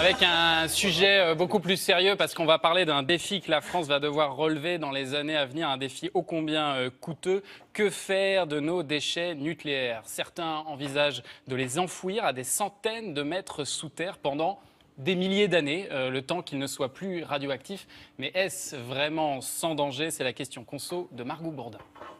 Avec un sujet beaucoup plus sérieux parce qu'on va parler d'un défi que la France va devoir relever dans les années à venir, un défi ô combien coûteux. Que faire de nos déchets nucléaires? Certains envisagent de les enfouir à des centaines de mètres sous terre pendant des milliers d'années, le temps qu'ils ne soient plus radioactifs. Mais est-ce vraiment sans danger? C'est la question conso de Margot Bourdin.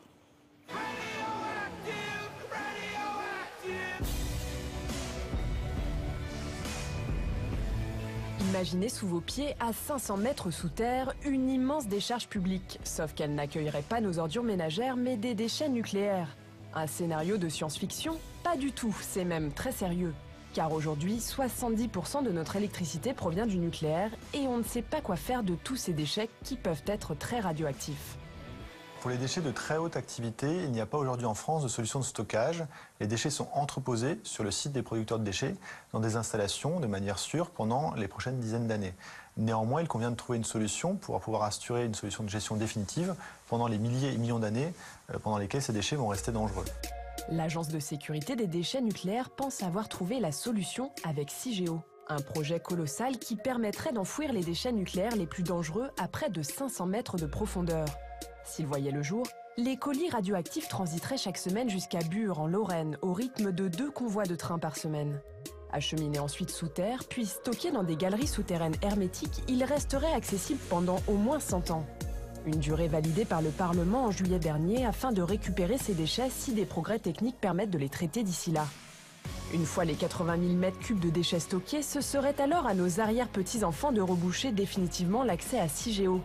Imaginez sous vos pieds, à 500 mètres sous terre, une immense décharge publique. Sauf qu'elle n'accueillerait pas nos ordures ménagères, mais des déchets nucléaires. Un scénario de science-fiction? Pas du tout, c'est même très sérieux. Car aujourd'hui, 70% de notre électricité provient du nucléaire et on ne sait pas quoi faire de tous ces déchets qui peuvent être très radioactifs. Pour les déchets de très haute activité, il n'y a pas aujourd'hui en France de solution de stockage. Les déchets sont entreposés sur le site des producteurs de déchets dans des installations de manière sûre pendant les prochaines dizaines d'années. Néanmoins, il convient de trouver une solution pour pouvoir assurer une solution de gestion définitive pendant les milliers et millions d'années pendant lesquelles ces déchets vont rester dangereux. L'Agence de sécurité des déchets nucléaires pense avoir trouvé la solution avec Cigéo. Un projet colossal qui permettrait d'enfouir les déchets nucléaires les plus dangereux à près de 500 mètres de profondeur. S'ils voyaient le jour, les colis radioactifs transiteraient chaque semaine jusqu'à Bure, en Lorraine, au rythme de 2 convois de train par semaine. Acheminés ensuite sous terre, puis stockés dans des galeries souterraines hermétiques, ils resteraient accessibles pendant au moins 100 ans. Une durée validée par le Parlement en juillet dernier afin de récupérer ces déchets si des progrès techniques permettent de les traiter d'ici là. Une fois les 80 000 mètres cubes de déchets stockés, ce serait alors à nos arrière-petits-enfants de reboucher définitivement l'accès à Cigéo.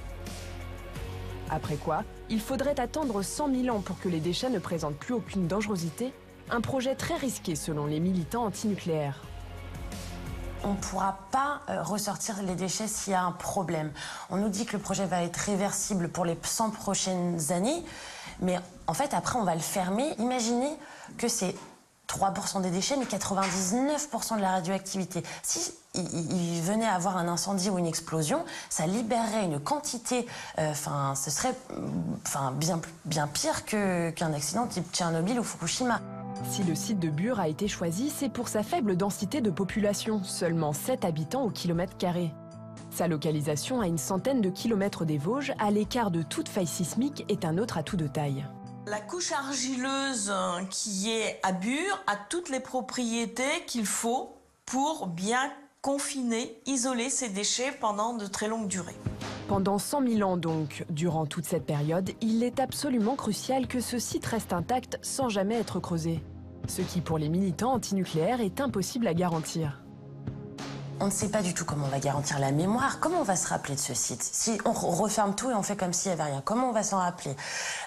Après quoi, il faudrait attendre 100 000 ans pour que les déchets ne présentent plus aucune dangerosité, un projet très risqué selon les militants antinucléaires. On ne pourra pas ressortir les déchets s'il y a un problème. On nous dit que le projet va être réversible pour les 100 prochaines années, mais en fait après on va le fermer. Imaginez que c'est 3% des déchets, mais 99% de la radioactivité. Si il venait à avoir un incendie ou une explosion, ça libérerait une quantité, ce serait bien pire qu'un accident type Tchernobyl ou Fukushima. Si le site de Bure a été choisi, c'est pour sa faible densité de population, seulement 7 habitants au kilomètre carré. Sa localisation à une centaine de kilomètres des Vosges, à l'écart de toute faille sismique, est un autre atout de taille. La couche argileuse qui est à Bure a toutes les propriétés qu'il faut pour bien confiner, isoler ces déchets pendant de très longues durées. Pendant 100 000 ans donc, durant toute cette période, il est absolument crucial que ce site reste intact sans jamais être creusé. Ce qui, pour les militants antinucléaires, est impossible à garantir. On ne sait pas du tout comment on va garantir la mémoire. Comment on va se rappeler de ce site? Si on referme tout et on fait comme s'il n'y avait rien, comment on va s'en rappeler?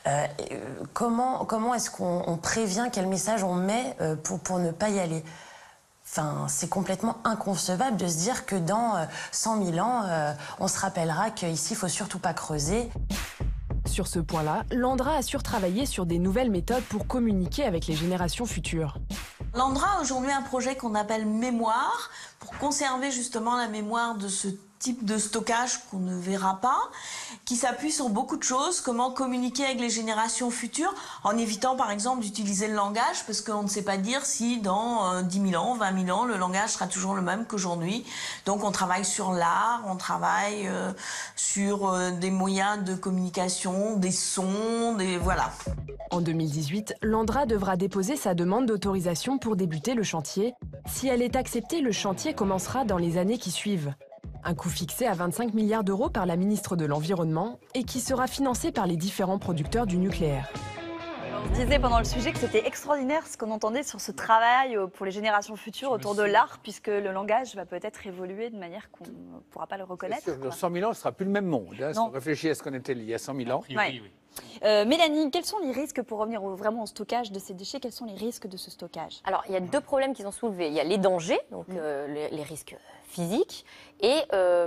Comment est-ce qu'on prévient, quel message on met pour ne pas y aller? Enfin, c'est complètement inconcevable de se dire que dans 100 000 ans, on se rappellera qu'ici, il ne faut surtout pas creuser. Sur ce point-là, l'ANDRA a surtravaillé sur des nouvelles méthodes pour communiquer avec les générations futures. L'ANDRA a aujourd'hui un projet qu'on appelle Mémoire, pour conserver justement la mémoire de ce type de stockage qu'on ne verra pas, qui s'appuie sur beaucoup de choses, comment communiquer avec les générations futures, en évitant par exemple d'utiliser le langage, parce qu'on ne sait pas dire si dans 10 000 ans, 20 000 ans, le langage sera toujours le même qu'aujourd'hui. Donc on travaille sur l'art, on travaille sur des moyens de communication, des sons, voilà. En 2018, l'ANDRA devra déposer sa demande d'autorisation pour débuter le chantier. Si elle est acceptée, le chantier commencera dans les années qui suivent. Un coût fixé à 25 milliards d'euros par la ministre de l'Environnement et qui sera financé par les différents producteurs du nucléaire. On se disait pendant le sujet que c'était extraordinaire ce qu'on entendait sur ce travail pour les générations futures autour de l'art, puisque le langage va peut-être évoluer de manière qu'on ne pourra pas le reconnaître. Dans 100 000 ans, ce ne sera plus le même monde. Hein, si on réfléchit à ce qu'on était il y a 100 000 ans. Oui. Mélanie, quels sont les risques, pour revenir vraiment au stockage de ces déchets, quels sont les risques de ce stockage? Alors, il y a 2 problèmes qui sont soulevés. Il y a les dangers, donc les risques physiques, et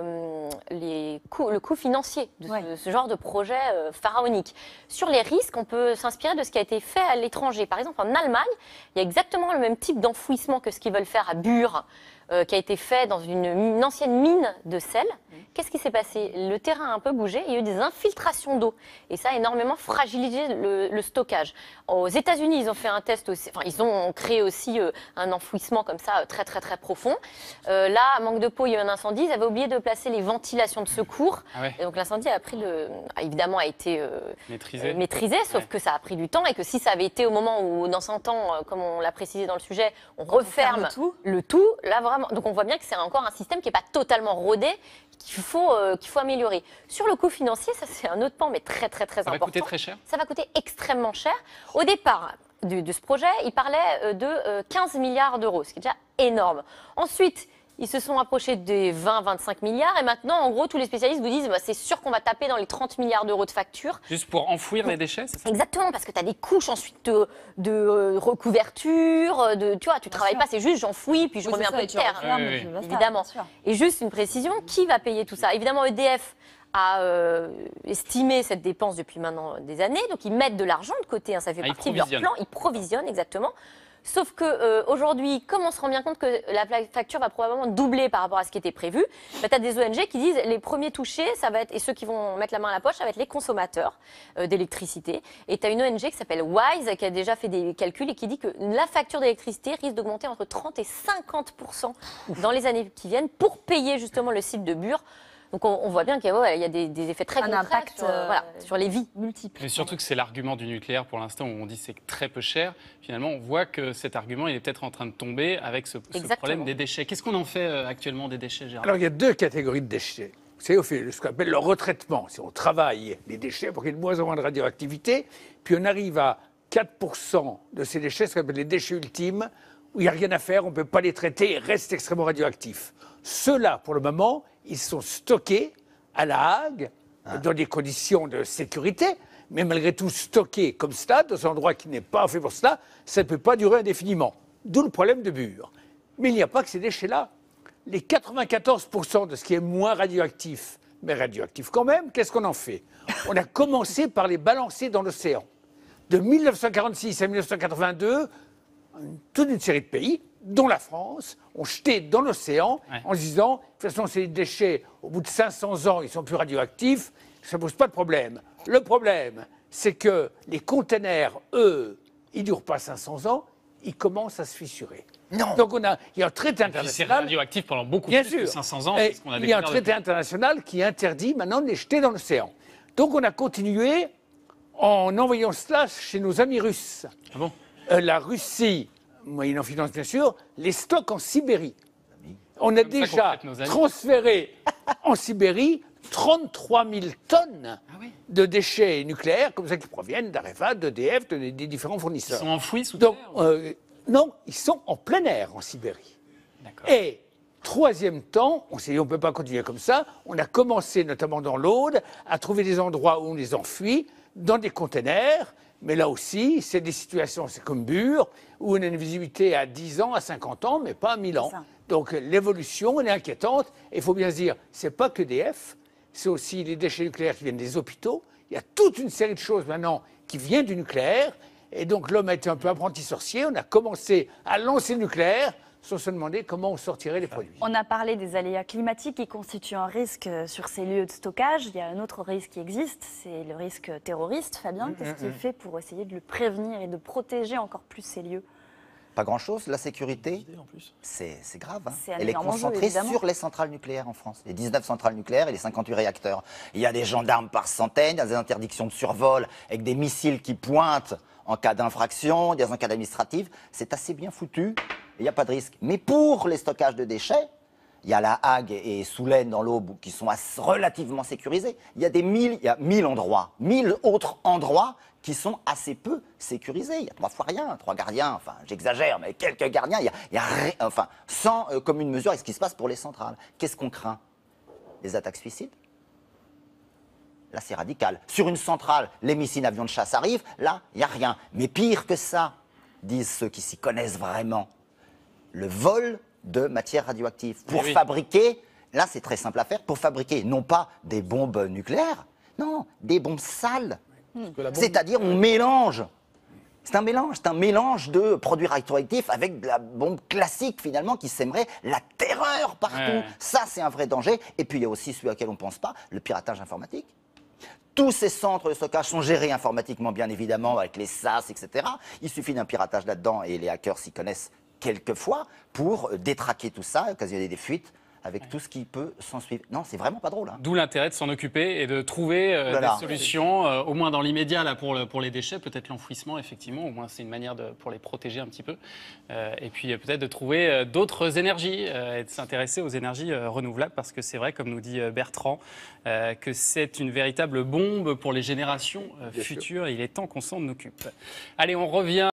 le coût financier de ce genre de projet pharaonique. Sur les risques, on peut s'inspirer de ce qui a été fait à l'étranger. Par exemple, en Allemagne, il y a exactement le même type d'enfouissement que ce qu'ils veulent faire à Bure, qui a été fait dans une ancienne mine de sel. Qu'est-ce qui s'est passé? Le terrain a un peu bougé, il y a eu des infiltrations d'eau. Et ça a énormément fragilisé le stockage. Aux États-Unis, ils ont fait un test aussi, ils ont créé aussi un enfouissement comme ça très très très profond. Là, à manque de peau, il y a eu un incendie, ils avaient oublié de placer les ventilations de secours. Ah ouais. Et donc l'incendie évidemment a été maîtrisé, sauf que ça a pris du temps et que si ça avait été au moment où, dans 100 ans, comme on l'a précisé dans le sujet, on referme le tout, là vraiment. Donc on voit bien que c'est encore un système qui n'est pas totalement rodé, qu'il faut améliorer. Sur le coût financier, ça c'est un autre pan, mais très important. Ça va coûter très cher. Ça va coûter extrêmement cher. Au départ de ce projet, il parlait de 15 milliards d'euros, ce qui est déjà énorme. Ensuite, ils se sont approchés des 20-25 milliards et maintenant, en gros, tous les spécialistes vous disent c'est sûr qu'on va taper dans les 30 milliards d'euros de factures. Juste pour enfouir les déchets, c'est ça? Exactement, parce que tu as des couches ensuite de recouverture, tu vois, tu travailles pas, c'est juste j'enfouis puis je remets un peu de terre. Évidemment. Et juste une précision, qui va payer tout ça? Évidemment, EDF a estimé cette dépense depuis maintenant des années, donc ils mettent de l'argent de côté, ça fait partie de leur plan, ils provisionnent exactement. Sauf qu'aujourd'hui, comme on se rend bien compte que la facture va probablement doubler par rapport à ce qui était prévu, tu as des ONG qui disent les premiers touchés, ça va être, et ceux qui vont mettre la main à la poche, ça va être les consommateurs d'électricité. Et tu as une ONG qui s'appelle WISE qui a déjà fait des calculs et qui dit que la facture d'électricité risque d'augmenter entre 30 et 50% dans les années qui viennent pour payer justement le site de Bure. Donc on voit bien qu'il y a des effets très concrets sur les vies multiples. Mais surtout que c'est l'argument du nucléaire pour l'instant où on dit que c'est très peu cher. Finalement, on voit que cet argument il est peut-être en train de tomber avec ce problème des déchets. Qu'est-ce qu'on en fait actuellement des déchets, Gérard? Alors il y a deux catégories de déchets. C'est ce qu'on appelle le retraitement. Si on travaille les déchets pour qu'il y ait de moins en moins de radioactivité, puis on arrive à 4% de ces déchets, ce qu'on appelle les déchets ultimes, où il n'y a rien à faire, on ne peut pas les traiter et restent extrêmement radioactifs. Ceux-là, pour le moment, ils sont stockés à La Hague, dans des conditions de sécurité, mais malgré tout stockés comme cela, dans un endroit qui n'est pas fait pour cela, ça ne peut pas durer indéfiniment. D'où le problème de Bure. Mais il n'y a pas que ces déchets-là. Les 94% de ce qui est moins radioactif, mais radioactif quand même, qu'est-ce qu'on en fait? On a commencé par les balancer dans l'océan. De 1946 à 1982, toute une série de pays, dont la France, ont jeté dans l'océan en se disant, de toute façon, ces déchets, au bout de 500 ans, ils sont plus radioactifs, ça ne pose pas de problème. Le problème, c'est que les containers, eux, ils ne durent pas 500 ans, ils commencent à se fissurer. Non. Donc il y a un traité international. C'est radioactif pendant beaucoup plus de 500 ans. Et il y a un traité international qui interdit maintenant de les jeter dans l'océan. Donc on a continué en envoyant cela chez nos amis russes. Ah bon? La Russie, moyennant finance bien sûr, les stocke en Sibérie. On a déjà transféré en Sibérie 33 000 tonnes de déchets nucléaires, comme ça, qui proviennent d'Areva, d'EDF, des différents fournisseurs. Ils sont enfouis sous terre? Non, ils sont en plein air en Sibérie. Et troisième temps, on s'est dit on ne peut pas continuer comme ça. On a commencé, notamment dans l'Aude, à trouver des endroits où on les enfuit, dans des containers. Mais là aussi, c'est des situations, c'est comme Bure, où on a une visibilité à 10 ans, à 50 ans, mais pas à 1000 ans. Donc l'évolution, elle est inquiétante. Et il faut bien se dire, ce n'est pas que EDF, c'est aussi les déchets nucléaires qui viennent des hôpitaux. Il y a toute une série de choses maintenant qui viennent du nucléaire. Et donc l'homme a été un peu apprenti sorcier. On a commencé à lancer le nucléaire sans se demander comment on sortirait les produits. On a parlé des aléas climatiques qui constituent un risque sur ces lieux de stockage. Il y a un autre risque qui existe, c'est le risque terroriste. Fabien, qu'est-ce qui est fait pour essayer de le prévenir et de protéger encore plus ces lieux? Pas grand-chose. La sécurité, c'est grave. C'est Elle est concentrée sur les centrales nucléaires en France. Les 19 centrales nucléaires et les 58 réacteurs. Il y a des gendarmes par centaines, il y a des interdictions de survol avec des missiles qui pointent en cas d'infraction, dans un cas administratif. C'est assez bien foutu. Il n'y a pas de risque. Mais pour les stockages de déchets, il y a La Hague et Soulaine dans l'Aube qui sont relativement sécurisés. Il y a 1000 endroits, 1000 autres endroits qui sont assez peu sécurisés. Il y a 3 fois rien, 3 gardiens, enfin j'exagère, mais quelques gardiens, il y a rien, enfin, sans commune mesure avec ce qui se passe pour les centrales. Qu'est-ce qu'on craint? Les attaques suicides? Là, c'est radical. Sur une centrale, les missiles avions de chasse arrivent, là, il n'y a rien. Mais pire que ça, disent ceux qui s'y connaissent vraiment, le vol de matières radioactives. Pour fabriquer, là c'est très simple à faire, pour fabriquer non pas des bombes nucléaires, non, des bombes sales. C'est-à-dire on mélange. C'est un mélange de produits radioactifs avec de la bombe classique finalement qui sèmerait la terreur partout. Ça c'est un vrai danger. Et puis il y a aussi celui auquel on ne pense pas, le piratage informatique. Tous ces centres de stockage sont gérés informatiquement bien évidemment avec les SAS, etc. Il suffit d'un piratage là-dedans et les hackers s'y connaissent quelquefois pour détraquer tout ça, occasionner des fuites avec tout ce qui peut s'en suivre. Non, c'est vraiment pas drôle. Hein. D'où l'intérêt de s'en occuper et de trouver des solutions, au moins dans l'immédiat là pour les déchets, peut-être l'enfouissement effectivement, au moins c'est une manière pour les protéger un petit peu. Et puis peut-être de trouver d'autres énergies et de s'intéresser aux énergies renouvelables parce que c'est vrai, comme nous dit Bertrand, que c'est une véritable bombe pour les générations futures. Il est temps qu'on s'en occupe. Allez, on revient.